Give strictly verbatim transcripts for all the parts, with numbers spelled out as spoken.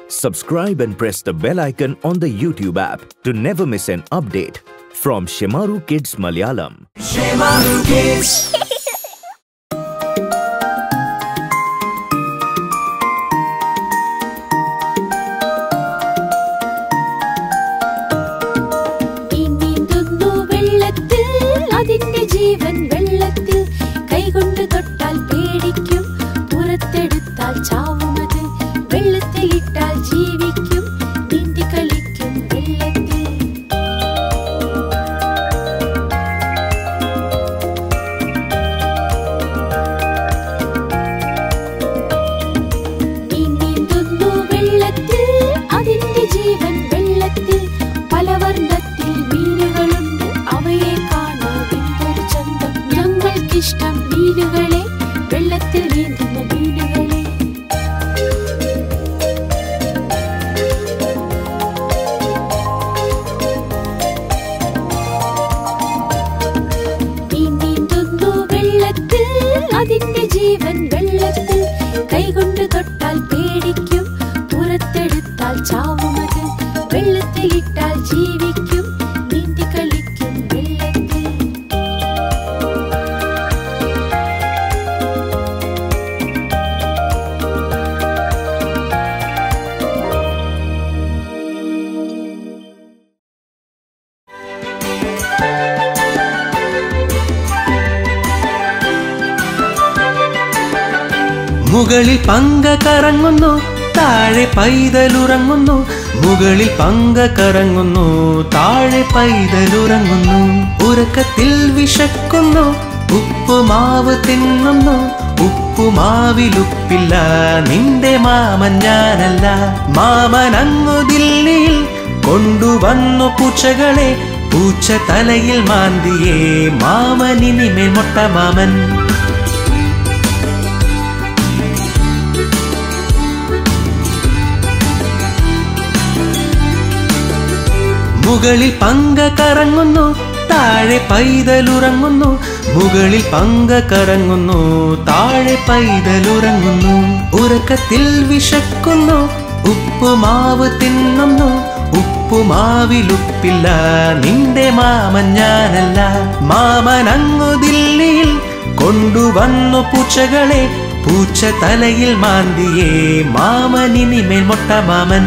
Subscribe and press the bell icon on the YouTube app to never miss an update from Shemaroo Kids Malayalam. Shemaroo Kids. മുകളിൽ പങ്ക കറങ്ങുന്നു താഴെ പൈതലുറങ്ങുന്നു മുകളിൽ പങ്ക കറങ്ങുന്നു താഴെ പൈതലുറങ്ങുന്നു ഉറക്കത്തിൽ വിശക്കുന്നു ഉപ്പുമാവ് തിന്നുന്നു ഉപ്പുമാവിലുപ്പില്ല നിന്റെ മാമൻ ഞാനല്ല മാമൻ അങ്ങു ദില്ലിയിൽ കൊണ്ടുവന്നു പൂച്ചകളെ പൂച്ച തലയിൽ മാന്തിയേ മാമനിനിമേൽ മൊട്ട മാമൻ മുകളിൽ പങ്ക കറങ്ങുന്നു താഴെ പൈതലുറങ്ങുന്നു മുകളിൽ പങ്ക കറങ്ങുന്നു താഴെ പൈതലുറങ്ങുന്നു ഉറക്കത്തിൽ വിശക്കുന്നു ഉപ്പുമാവ് തിന്നുന്നു ഉപ്പുമാവിലുപ്പില്ല നിന്റെ മാമൻ ഞാനല്ല മാമൻ അങ്ങു ദില്ലിയിൽ കൊണ്ടുവന്നു പൂച്ചകളെ പൂച്ച തലയിൽ മാന്തിയേ മാമനിനിമേൽ മൊട്ട മാമൻ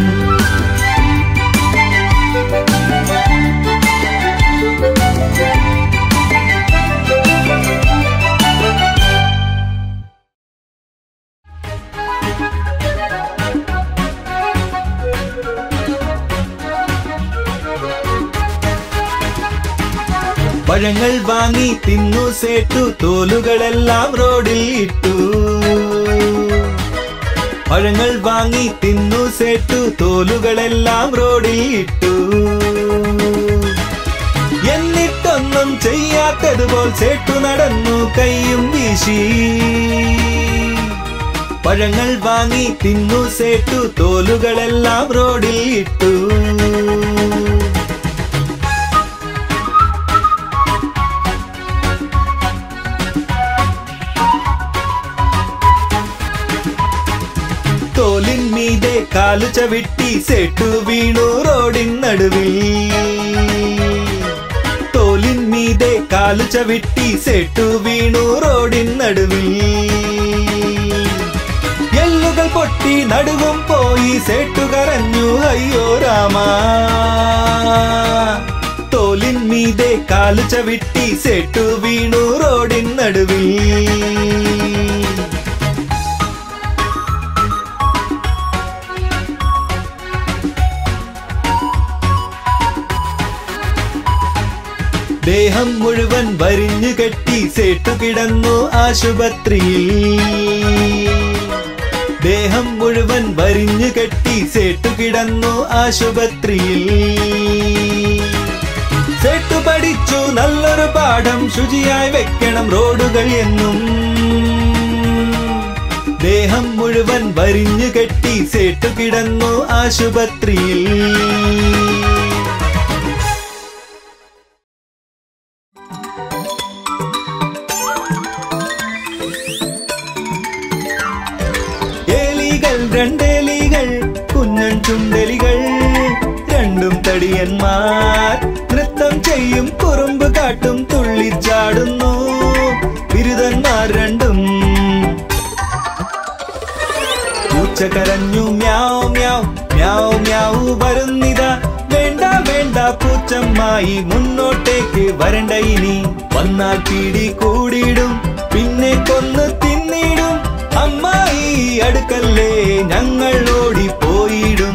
പഴങ്ങൾ വാങ്ങി തിന്നു സേട്ടു തോലുകളെല്ലാം റോഡിൽ ഇട്ടു പഴങ്ങൾ വാങ്ങി തിന്നു സേട്ടു തോലുകളെല്ലാം റോഡിൽ ഇട്ടു എന്നിട്ടൊന്നും ചെയ്യാത്തതുപോൽ സേട്ടു നടന്നു കൈയും വീശി പഴങ്ങൾ വാങ്ങി തിന്നു സേട്ടു തോലുകളെല്ലാം റോഡിൽ ഇട്ടു തോലിൻ മീതെ കാലു ചവിട്ടി സേട്ടു വീണു റോഡിൻ നടുവിൽ തോലിൻ മീതെ കാലു ചവിട്ടി സേട്ടു വീണു റോഡിൻ നടുവിൽ എല്ലുകൾ പൊട്ടി നടുവും പോയി സേട്ടു കരഞ്ഞു അയ്യോ രാമാ തോലിൻ മീതെ കാലു ചവിട്ടി സേട്ടു വീണു റോഡിൻ നടുവിൽ ദേഹം മുഴുവൻ വരിഞ്ഞു കെട്ടി സേട്ടു കിടന്നു ആശുപത്രിയിൽ ദേഹം മുഴുവൻ വരിഞ്ഞു കെട്ടി സേട്ടു കിടന്നു ആശുപത്രിയിൽ സേട്ടു പഠിച്ചു നല്ലൊരു പാഠം ശുചിയായി വെക്കണം റോഡുകൾ എന്നും ദേഹം മുഴുവൻ വരിഞ്ഞു കെട്ടി സേട്ടു കിടന്നു ആശുപത്രിയിൽ രണ്ടേലികൾ കുഞ്ഞൻ തടിയന്മാർ നൃത്തം ചെയ്യും കുറുമ്പ് കാട്ടും തുള്ളിച്ചാടുന്നു ബിരുദന്മാർ രണ്ടും. പൂച്ച കരഞ്ഞു മ്യാവ് മ്യാവ് മ്യാവ് മ്യാവ് വരുന്നിതാ. വേണ്ട വേണ്ട പൂച്ചമ്മായി മുന്നോട്ടേക്ക് വരണ്ട ഇനി. വന്നാൽ പിടി കൂടിയിടും പിന്നെ കൊന്ന് തിന്നിടും. അമ്മായി അടുക്കല്ലേ ഞങ്ങൾ ഓടിപ്പോയിടും.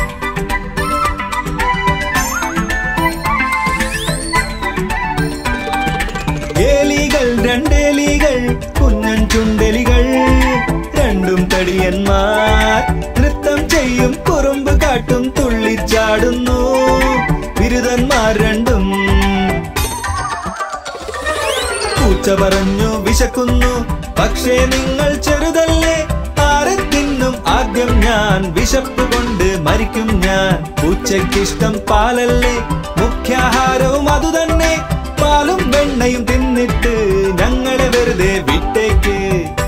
ഏലികൾ രണ്ടേലികൾ കുഞ്ഞൻ ചുണ്ടലികൾ രണ്ടും തടിയന്മാർ നൃത്തം ചെയ്യും കുറുമ്പ് കാട്ടും തുള്ളിച്ചാടുന്നു ബിരുദന്മാർ രണ്ടും. പൂച്ച പറഞ്ഞു വിശക്കുന്നു പക്ഷേ നിങ്ങൾ ചെറുതല്ലേ. ആരെ തിന്നും ആദ്യം ഞാൻ, വിശപ്പ് കൊണ്ട് മരിക്കും ഞാൻ. പൂച്ചയ്ക്കിഷ്ടം പാലല്ലേ, മുഖ്യാഹാരവും അതുതന്നെ. പാലും വെണ്ണയും തിന്നിട്ട് ഞങ്ങളെ വെറുതെ വിട്ടേക്ക്.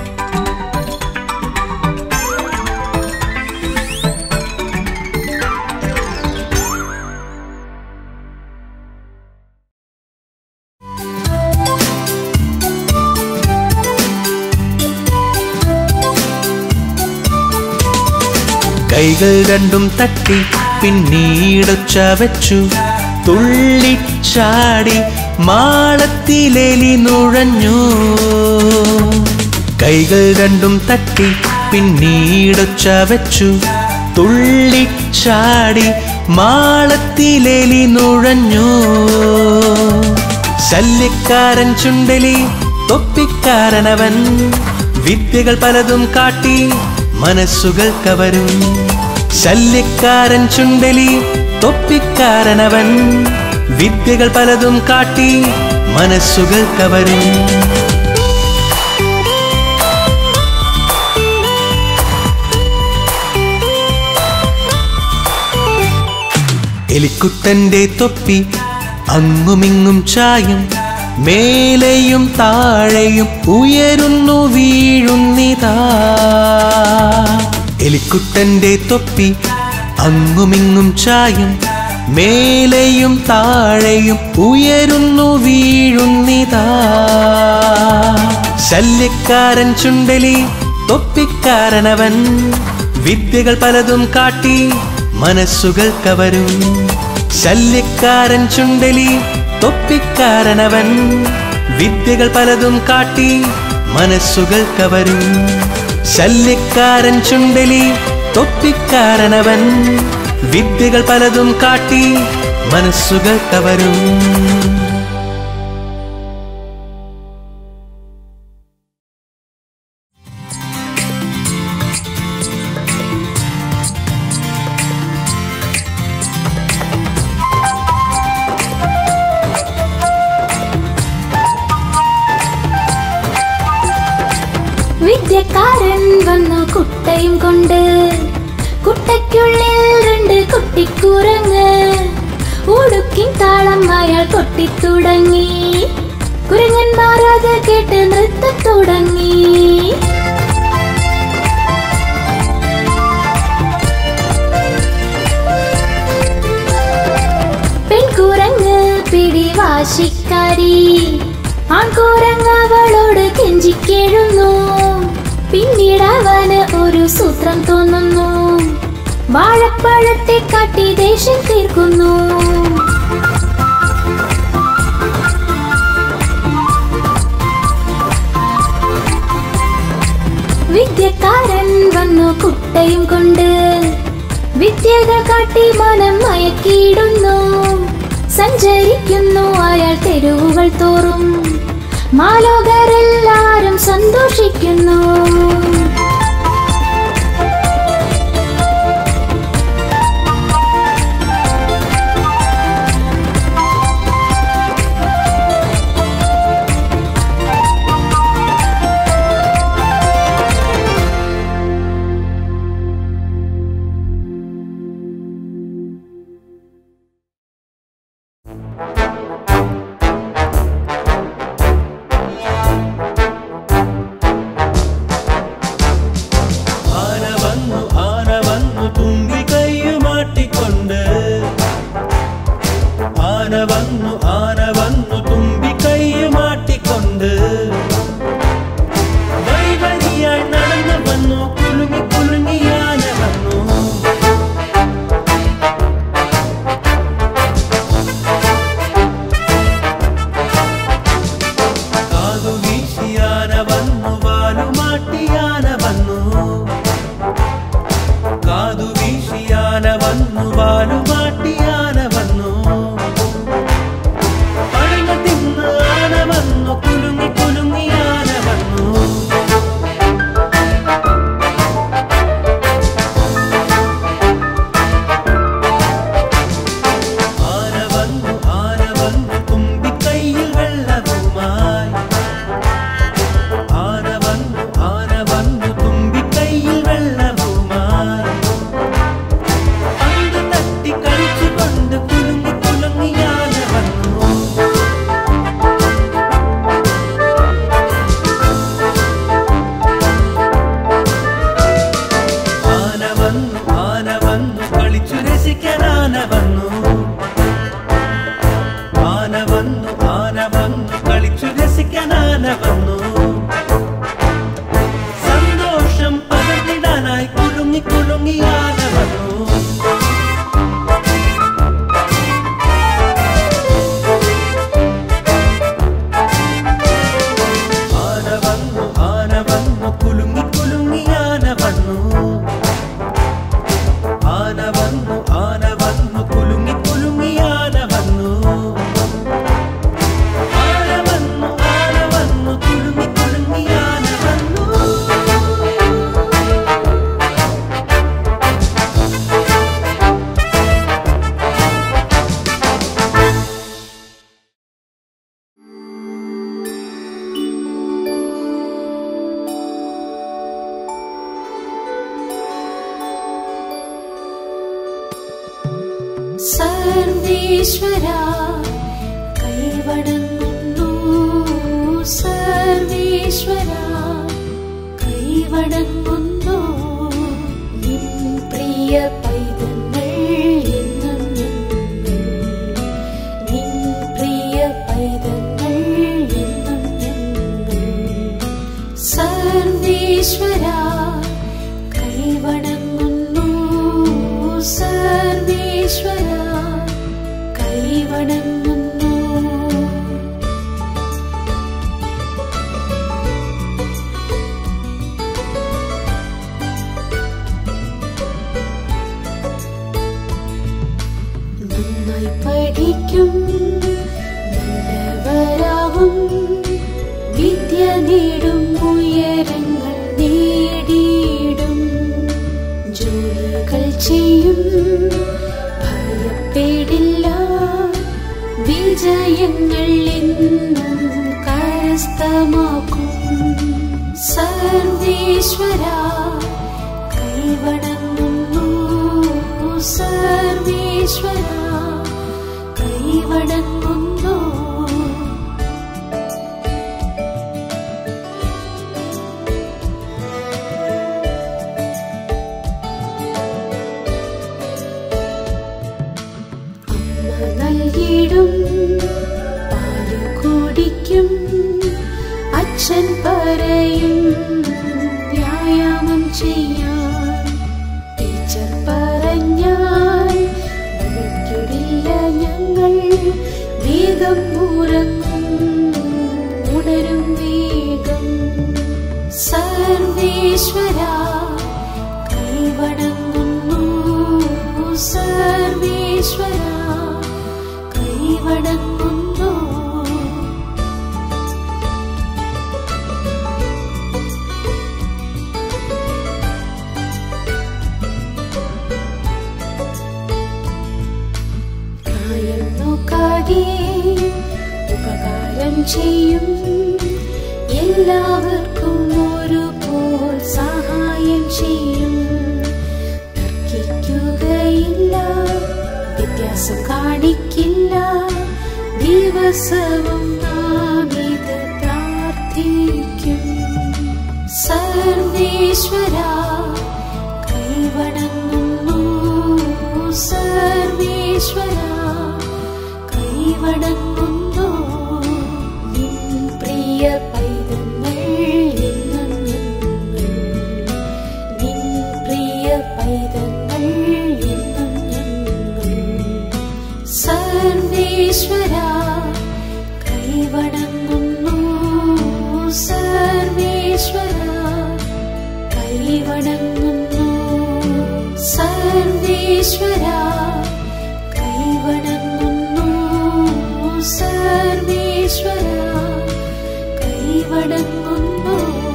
കൈകൾ രണ്ടും തട്ടി പിന്നീടൊച്ച വെച്ചു. തുള്ളിച്ചാടി മാളത്തിലെലി നുഴഞ്ഞു. കൈകൾ രണ്ടും തട്ടി പിന്നീടൊച്ച വെച്ചു. തുള്ളിച്ചാടി മാളത്തിലെലി നുഴഞ്ഞു. ശല്യക്കാരൻ ചുണ്ടലി തൊപ്പിക്കാരനവൻ വിദ്യകൾ പലതും കാട്ടി മനസ്സുകൾ കവരും. ശല്യക്കാരൻ ചുണ്ടലി തൊപ്പിക്കാരനവൻ വിദ്യകൾ പലതും കാട്ടി മനസ്സുകൾ കവരും. എലിക്കുട്ടന്റെ തൊപ്പി അങ്ങുമിങ്ങും ചായും. മേലെയും താഴെയും ഉയരുന്നു വീഴുന്നിതാ. എലിക്കുട്ടന്റെ തൊപ്പി അങ്ങുമിങ്ങും ചായും. മേലെയും താഴെയും ഉയരുന്നു വീഴുന്നിതാ. ശല്യക്കാരൻ ചുണ്ടലി തൊപ്പിക്കാരനവൻ വിദ്യകൾ പലതും കാട്ടി മനസ്സുകൾ കവരും. ശല്യക്കാരൻ ചുണ്ടലി തൊപ്പിക്കാരനവൻ വിദ്യകൾ പലതും കാട്ടി മനസ്സുകൾ കവരും. ശല്യക്കാരൻ ചുണ്ടലി തൊപ്പിക്കാരനവൻ വിദ്യകൾ പലതും കാട്ടി മനസ്സുകൾ കവരും. വിദ്യക്കാരൻ വന്നു കുട്ടയും കൊണ്ട്. കുട്ടയ്ക്കുള്ളിൽ രണ്ട് കുട്ടിക്കുരങ്ങ്. ഉടുക്കിൻ താളം അയാൾ കൊട്ടിത്തുടങ്ങി. കുരങ്ങന്മാർ അത് കേട്ട് നൃത്തം തുടങ്ങി. പെൺകുരങ്ങ് പിടിവാശിക്കാരി. ആൺകുരങ്ങ് അവളോട് കെഞ്ചിക്കേഴുന്നു. പിന്നീട് അവന് ഒരു സൂത്രം തോന്നുന്നു. വാഴപ്പഴത്തെ കാട്ടി ദേഷ്യം തീർക്കുന്നു. വിദ്യക്കാരൻ വന്നു കുട്ടയും കൊണ്ട്. വിദ്യകൾ കാട്ടി മനം മയക്കിയിടുന്നു. സഞ്ചരിക്കുന്നു അയാൾ തെരുവുകൾ തോറും. മാലോകരെല്ലാരും സന്തോഷിക്കുന്നു. വന്നു വാലുമാട്ടി ആന വന്നു പഴങ്ങൾ തിന്ന് ആന വന്നു കുലുങ്ങി കുലുങ്ങി ആന വന്നു ആന വന്നു ആന വന്നു തുമ്പിക്കൈയിൽ വെള്ളവുമായി ആന വന്നു ആന വന്നു തുമ്പിക്കൈയിൽ വെള്ളവുമായി പന്ത് തട്ടി കളിച്ചുകൊണ്ട് കുലുങ്ങി കുലുങ്ങി ആന വന്നു ആന വന്നു ആന വന്നു കളിച്ചു രസിക്കാൻ ആന വന്നു ആന വന്നു ആന വന്നു കളിച്ചു രസിക്കാൻ ആന വന്നു സന്തോഷം പകർന്നിടാനായി കുലുങ്ങി കുലുങ്ങി ആന വന്നു ആന വന്നു ആന വന്നു കുലുങ്ങി കുലുങ്ങി ആന വന്നു ആന വന്നു ആന വന്നു കുലുങ്ങി കുലുങ്ങി ആന വന്നു ആന വന്നു ആന വന്നു കുലുങ്ങി കുലുങ്ങി ആന വന്നു സർവേശ്വരാ കൈവണങ്ങുന്നു സർവേശ്വരാ കൈവണങ്ങുന്നു നിൻ പ്രിയ പൈതങ്ങൾ എന്നും ഞങ്ങൾ നിൻ പ്രിയ പൈതങ്ങൾ എന്നും ഞങ്ങൾ സർവേശ്വരാ കൈവണങ്ങുന്നു സർവേശ്വരാ കൈവണങ്ങുന്നു നന്നായി പഠിക്കും നല്ലവരാവും വിദ്യ നേടും ഉയരങ്ങൾ നേടിയിടും ജോലികൾ ചെയ്യും ഭയപ്പെടില്ല വിജയങ്ങൾ എന്നും കരസ്ഥമാക്കും സർവേശ്വരാ കൈവണങ്ങുന്നു സർവേശ്വരാ കൈവണങ്ങുന്നു നൽകിടും പാല് കുടിക്കും അച്ഛൻ പറയും വ്യായാമം ചെയ്യാൻ ടീച്ചർ പറഞ്ഞാൽ വിളിക്കിടില്ല ഞങ്ങൾ വേഗം ഉറങ്ങും ഉണരും വേഗം സർവേശ്വരാ കൈവണങ്ങുന്നു സർവേശ്വരാ കൈവണങ്ങുന്നു പ്രായം നോക്കാതെ ഉപകാരം ചെയ്യും എല്ലാവർക്കും ഒരുപോൽ സഹായം ചെയ്യും തർക്കിക്കുകയില്ല വ്യത്യാസം കാണിക്കില്ല ദിവസവും നാം ഇത് പ്രാർത്ഥിക്കും സർവേശ്വരാ കൈവണങ്ങുന്നു സർവേശ്വരാ കൈവണങ്ങുന്നു നിൻ പ്രിയ പൈതങ്ങൾ എന്നും ഞങ്ങൾ നിൻ പ്രിയ പൈതങ്ങൾ എന്നും ഞങ്ങൾ സർവേശ്വരാ കൈവണങ്ങുന്നു സർവേശ്വരാ കൈവണങ്ങുന്നു സർവേശ്വരാ വണങ്ങുന്നു.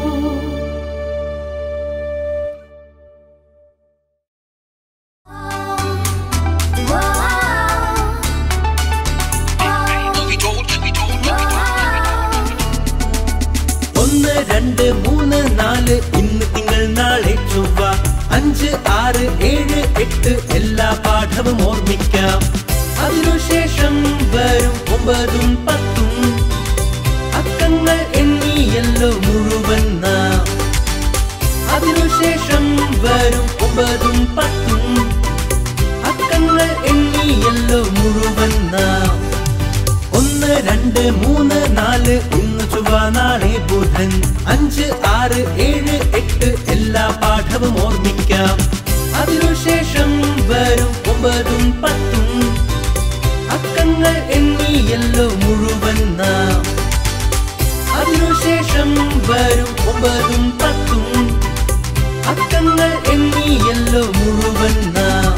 ഒന്ന് രണ്ട് മൂന്ന് നാല് ഇന്ന് തിങ്കൾ നാളെ ചൊവ്വ അഞ്ച് ആറ് ഏഴ് എട്ട് എല്ലാ പാഠവും ഓർമ്മിക്കാം. അതിനുശേഷം വരും ഒമ്പതും പത്തും അക്കങ്ങൾ എണ്ണിയല്ലോ മുഴുവൻ നാം. അതിനുശേഷം വരും ഒമ്പതും പത്തും അക്കങ്ങൾ എണ്ണിയല്ലോ മുഴുവൻ നാം. ഒന്ന് രണ്ട് മൂന്ന് നാല് ഇന്ന് ചൊവ്വ നാളെ ബുധൻ അഞ്ച് ആറ് ഏഴ് എട്ട് എല്ലാ പാഠവും ഓർമ്മിക്കാം. അതിനുശേഷം വരും ഒമ്പതും പത്തും അക്കങ്ങൾ എണ്ണിയല്ലോ മുഴുവൻ നാം. അതിനുശേഷം വരും ഒമ്പതും പത്തും അക്കങ്ങൾ എണ്ണിയല്ലോ മുഴുവൻ നാം.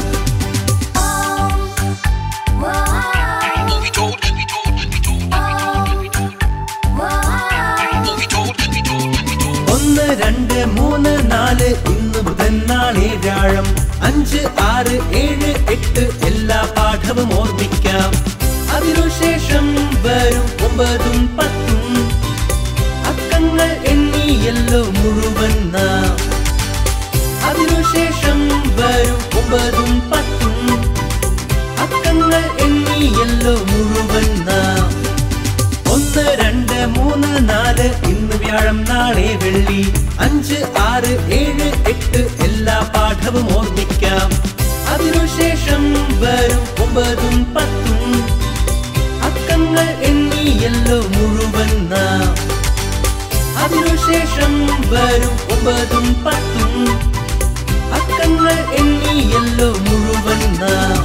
ഒന്ന് രണ്ട് മൂന്ന് നാല് ഇന്ന് ബുധൻ നാളെ വ്യാഴം അഞ്ച് ആറ് ഏഴ് എട്ട് എല്ലാ പാഠവും ഓർമ്മിക്കാം. അതിനുശേഷം വരും ഒമ്പതും പത്തും അക്കങ്ങൾ എണ്ണിയല്ലോ മുഴുവൻ നാം. അതിനുശേഷം വരും ഒമ്പതും പത്തും അക്കങ്ങൾ എണ്ണിയല്ലോ മുഴുവൻ നാം. ഒന്ന് രണ്ട് മൂന്ന് നാല് ഇന്ന് വ്യാഴം നാളെ വെള്ളി അഞ്ച് ആറ് ഏഴ് എട്ട് എല്ലാ പാഠവും ഓർമ്മിക്കാം. അതിനുശേഷം വരും ഒമ്പതും പത്തും അക്കങ്ങൾ എണ്ണിയല്ലോ മുഴുവൻ നാം. അതിനുശേഷം വരും ഒമ്പതും പത്തും അക്കങ്ങൾ എണ്ണിയല്ലോ മുഴുവൻ നാം.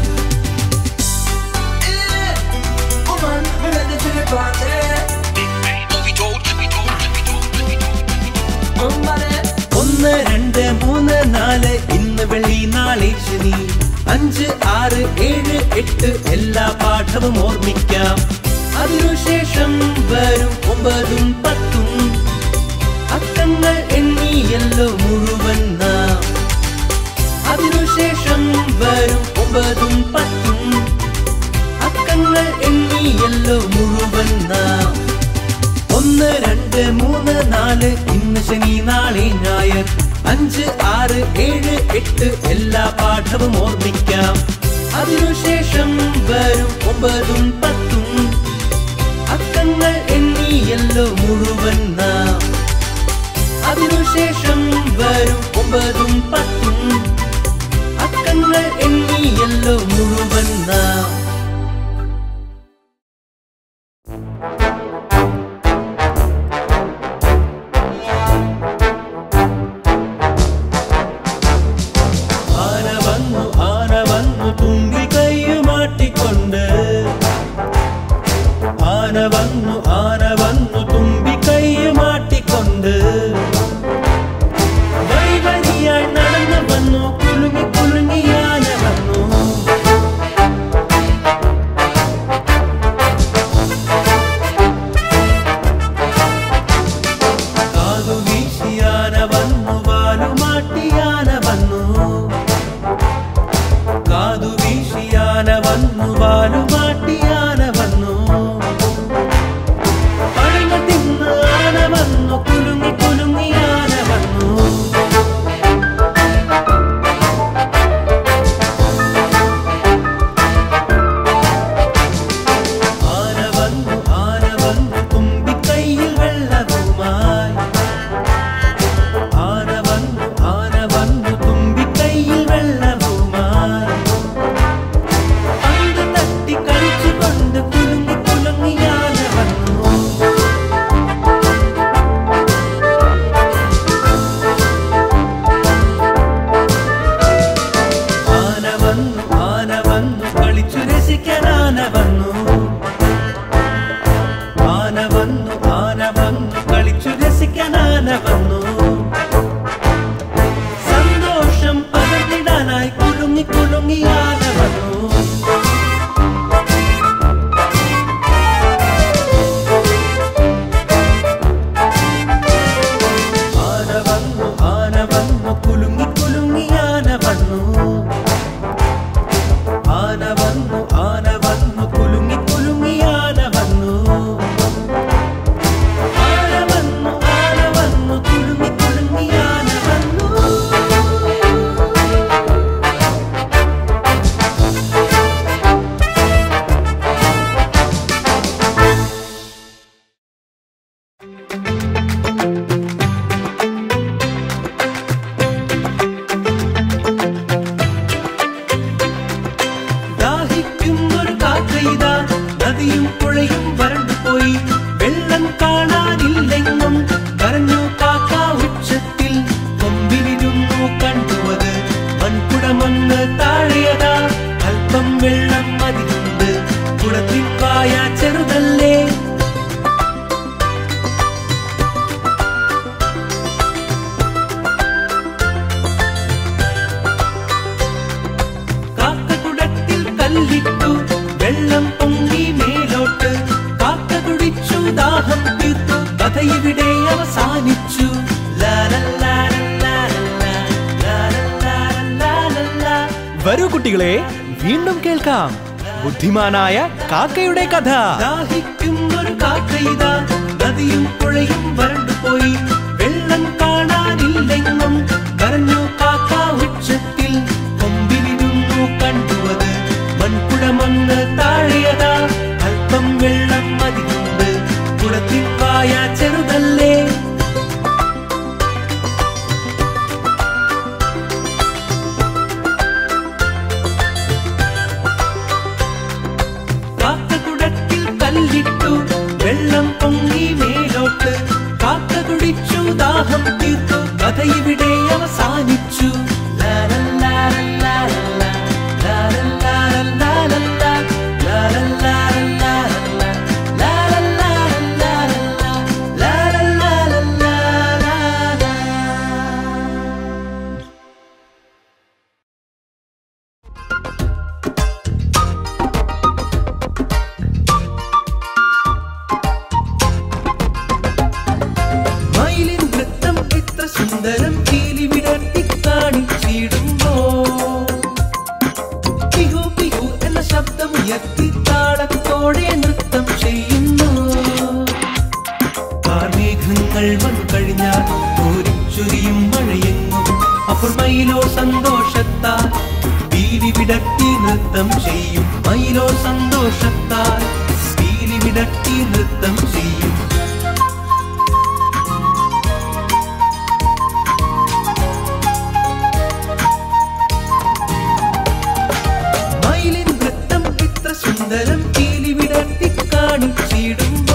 ഒന്ന് രണ്ട് മൂന്ന് നാല് ഇന്ന് വെള്ളി നാളെ ശനി അഞ്ച് ആറ് ഏഴ് എട്ട് എല്ലാ പാഠവും ഓർമ്മിക്കാം. അതിനുശേഷം വരും ഒമ്പതും പത്തും അക്കങ്ങൾ എണ്ണിയല്ലോ മുഴുവൻ നാം. അതിനുശേഷം വരും ഒമ്പതും പത്തും അക്കങ്ങൾ എണ്ണിയല്ലോ മുഴുവൻ നാം. ഒന്ന് രണ്ട് മൂന്ന് നാല് ഇന്ന് ശനി നാളെ ഞായർ അഞ്ച് ആറ് ഏഴ് എട്ട് എല്ലാ പാഠവും ഓർമ്മിക്കാം. അതിനുശേഷം വരും ഒമ്പതും പത്തും അക്കങ്ങൾ എണ്ണിയല്ലോ മുഴുവൻ നാം. അതിനുശേഷം വരും ഒമ്പതും പത്തും അക്കങ്ങൾ എണ്ണിയല്ലോ മുഴുവൻ നാം. മൺകുടമൊന്ന് താഴെയതാ അല്പം വെള്ളം അതിലുണ്ട് കുളത്തിൽ വായ ചെറുതല്ലേ കാക്കകുടത്തിൽ കല്ലിട്ടു വെള്ളം പൊങ്ങി മേലോട്ട് കാക്ക കുടിച്ചു ദാഹം തീർത്തു കഥ ഇവിടെ അവസാനിച്ചു. വരൂ കുട്ടികളെ, വീണ്ടും കേൾക്കാം ബുദ്ധിമാനായ കാക്കയുടെ കഥ. ദാഹിക്കും ഒരു കാക്കയിതാ നദിയും പുഴയും വരണ്ടുപോയി വെള്ളം കാണാനില്ലെന്നും കരഞ്ഞു കാക്ക ഉച്ചത്തിൽ കൊമ്പിലിരുന്നു കണ്ടുവത് മൺകുടമൊന്ന് താഴെയതാ അല്പം വെള്ളം അതിലുണ്ട് കുളത്തിൽ വായ ചെറുതല്ലേ കാക്കകുടത്തിൽ കല്ലിട്ടു വെള്ളം പൊങ്ങി മേലോട്ട് കാക്ക കുടിച്ചു ദാഹം തീർത്തു കഥ ഇവിടെ അവസാനിച്ചു. സുന്ദരം കീലി വിടർത്തി കാണിച്ചിടുമ്പോ പിഹു പിഹു എന്ന ശബ്ദമുയർത്തി താളത്തോടെ നൃത്തം ചെയ്യുന്നു. കാർമേഘങ്ങൾ വന്നു കഴിഞ്ഞാൽ കോരിച്ചൊരിയും മഴയെങ്ങും അപ്പോൾ മയിലോ സന്തോഷത്താൽ പീലി വിടർത്തി നൃത്തം ചെയ്യും. മയിലോ സന്തോഷത്താൽ പീലി വിടർത്തി നൃത്തം ചെയ്യും. സുന്ദരം കീലി വിടർത്തി കാണിച്ചിടുമ്പോ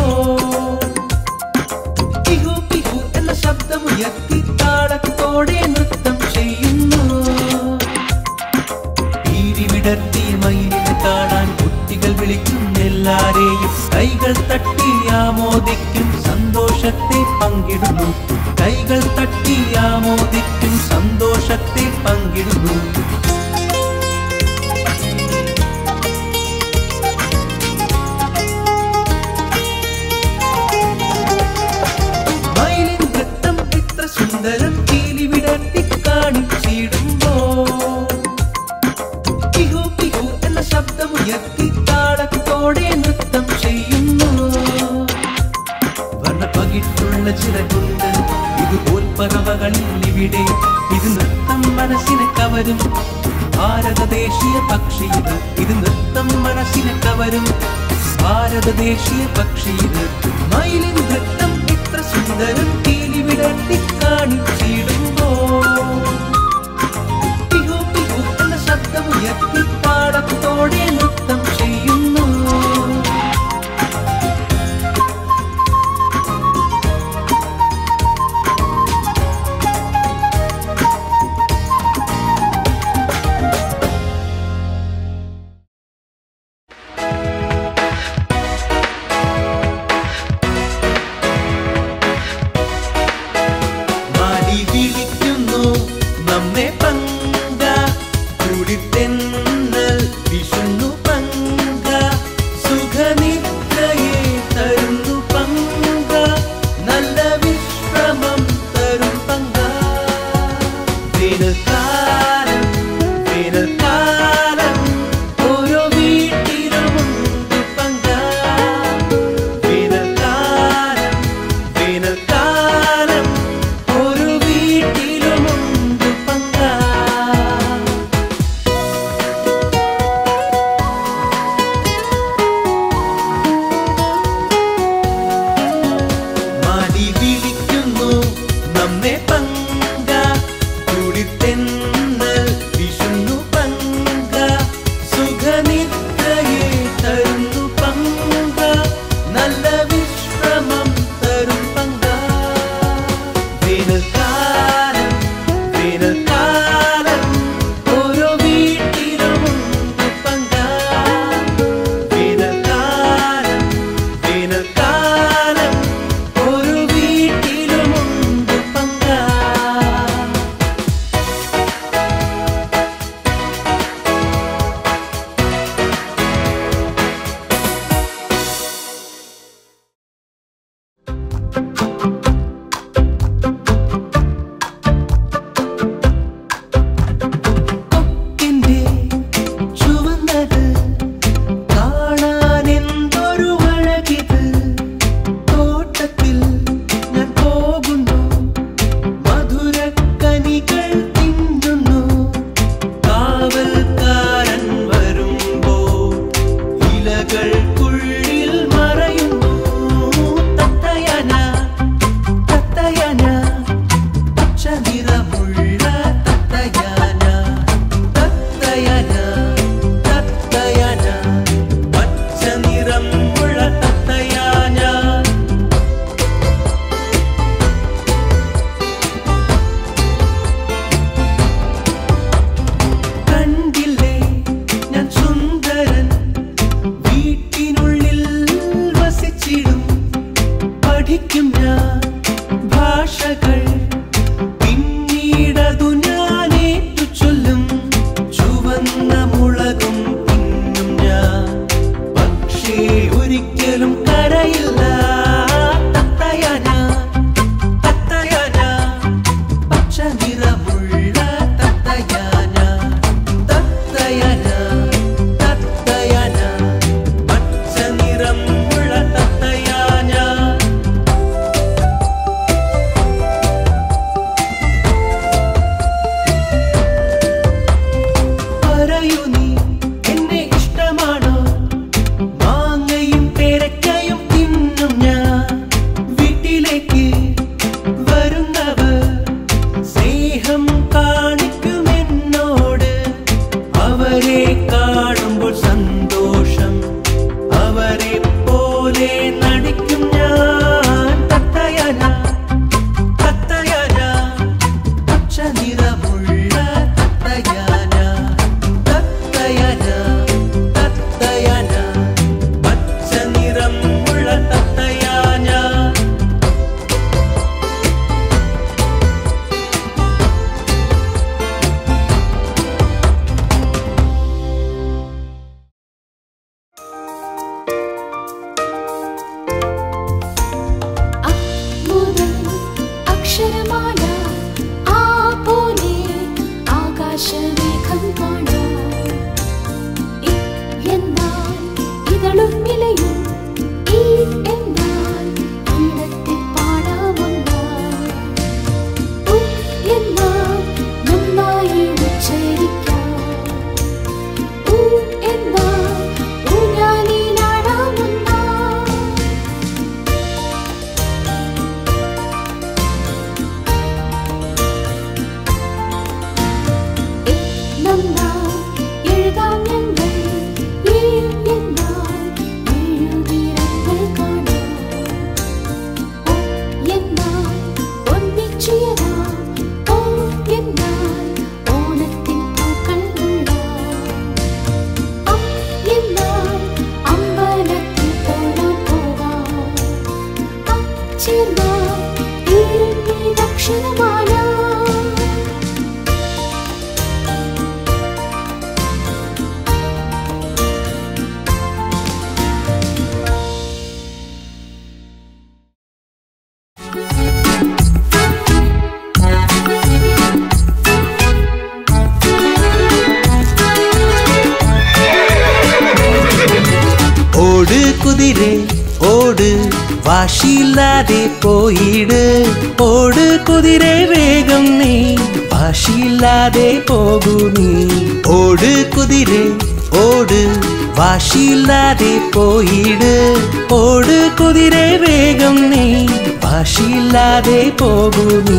പിഹു പിഹു എന്ന ശബ്ദമുയർത്തി താളത്തോടെ നൃത്തം ചെയ്യുന്നു. കീലി വിടർത്തിയ മയിലിനെ കാണാൻ കുട്ടികൾ വിളിക്കും എല്ലാരെയും കൈകൾ തട്ടി ആമോദിക്കും സന്തോഷത്തെ പങ്കിടുന്നു. കൈകൾ തട്ടി ആമോദിക്കും സന്തോഷത്തെ പങ്കിടുന്നു. സുന്ദരം കീലി വിടർത്തി കാണിച്ചിടുമ്പോ പിഹു പിഹു എന്ന ശബ്ദമുയർത്തി താളത്തോടെ നൃത്തം ചെയ്യുന്നു. വർണ്ണപ്പകിട്ടുള്ള ചിറകുണ്ട് ഇതുപോൽ പറവകളിൽ ഇവിടെ ഇത് നൃത്തം മനസ്സിനെ കവരും. ഭാരതദേശീയ പക്ഷി ഇത് ഇത് നൃത്തം മനസ്സിനെ കവരും. ഭാരതദേശീയ പക്ഷി ഇത് മയിലിൻ നൃത്തം ഇത്ര സുന്ദരം കീലി വിടർത്തി കാണിച്ചിടുമ്പോ പിഹു പിഹു എന്ന ശബ്ദമുയർത്തി താളത്തോടെ നൃത്തം ചെയ്യുന്നു. അവരെ കാണുമ്പോൾ സന്തോഷം അവരെ പോലെ നടിക്കും ഞാൻ തത്തയന തത്തയന പച്ച നിറമുള്ള തത്തയന തത്തയന തത്തയന പച്ച നിറമുള്ള തത്തയന മുതൽ അക്ഷരമാല ആ പോലെ ആകാശമേഘം കാണാം. ഇ എന്നാൽ ഇതളും ഇലയും, ഈ എന്നാൽ ഈണത്തിൽ പാടാമൊന്നായി. ഉ എന്നാൽ നന്നായി ഉച്ചരിക്കാം. ഉ എന്നാൽ ഊഞ്ഞാലിലാടാമൊന്നായി. നന്നായി എഴുതാം ഞങ്ങൾ, ഈ എന്നാൽ എഴുതിരങ്ങൾ കാണാം. ഒ എന്നാൽ ഒന്നിച്ചുയരാം. ഓ എന്നാൽ ഓണത്തിൻ പൂക്കൾ നുള്ളാം. അ എന്നാൽ അമ്പലത്തിൽ തൊഴാൻ പോകാം. അ ചേർന്നാൽ തീരുന്നീ ദക്ഷിണമാല. ഓട് കുതിരെ ഓട് വാശിയില്ലാതെ പോയിട് ഓട് കുതിരെ വേഗം നീ വാശിയില്ലാതെ പോകൂ നീ ഓട് കുതിരെ ഓട് വാശിയില്ലാതെ പോയിട് ഓട് കുതിരെ വേഗം നീ വാശിയില്ലാതെ പോകൂ നീ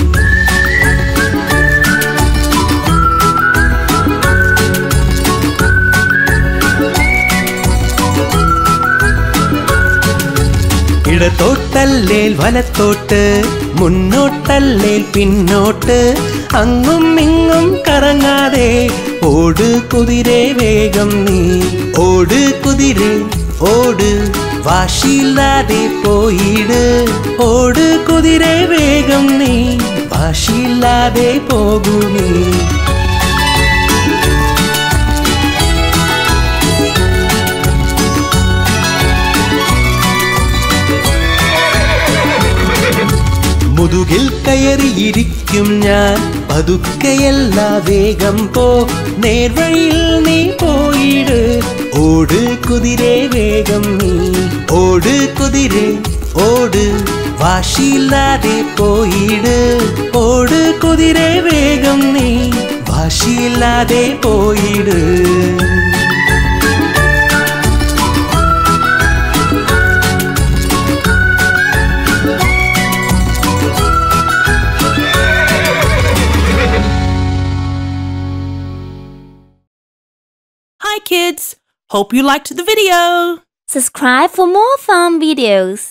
ഇടത്തോട്ടല്ലേൽ വലത്തോട്ട് മുന്നോട്ടല്ലേൽ പിന്നോട്ട് അങ്ങും ഇങ്ങും കറങ്ങാതെ ഓട് കുതിരെ വേഗം നീ ഓട് കുതിരെ ഓട് വാശിയില്ലാതെ പോയിട് ഓട് കുതിരെ വേഗം നീ വാശിയില്ലാതെ പോകൂ നീ മുതുകിൽ കയറിയിരിക്കും ഞാൻ പതുക്കെയല്ല വേഗം പോ നേർവഴിയിൽ നീ പോയിട് ഓട് കുതിരെ വേഗം നീ ഓട് കുതിരെ ഓട് വാശിയില്ലാതെ പോയിട് ഓട് കുതിരെ വേഗം നീ വാശിയില്ലാതെ പോയിട് Hi kids! Hope you liked the video! Subscribe for more fun videos.